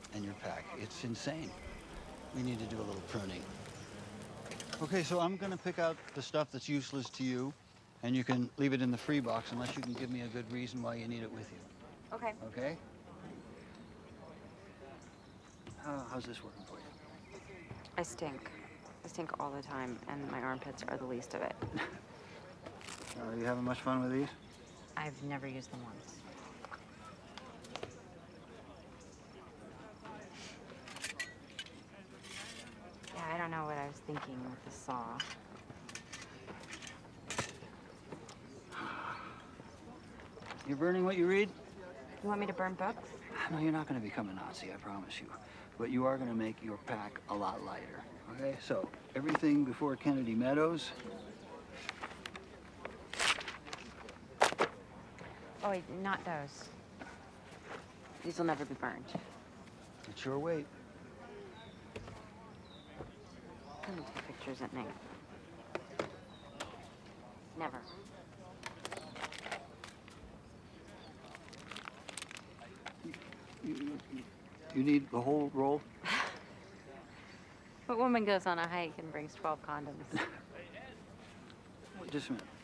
and your pack. It's insane. We need to do a little pruning. Okay, so I'm gonna pick out the stuff that's useless to you, and you can leave it in the free box unless you can give me a good reason why you need it with you. Okay. Okay? How's this working for you? I stink. I stink all the time, and my armpits are the least of it. Are you having much fun with these? I've never used them once. Yeah, I don't know what I was thinking with the saw. You're burning what you read? You want me to burn books? No, you're not going to become a Nazi, I promise you. But you are going to make your pack a lot lighter, okay? So, everything before Kennedy Meadows. Oh, wait, not those. These will never be burned. It's your weight. I don't take pictures at night. Never. You need the whole roll? What woman goes on a hike and brings 12 condoms? Wait, just a minute.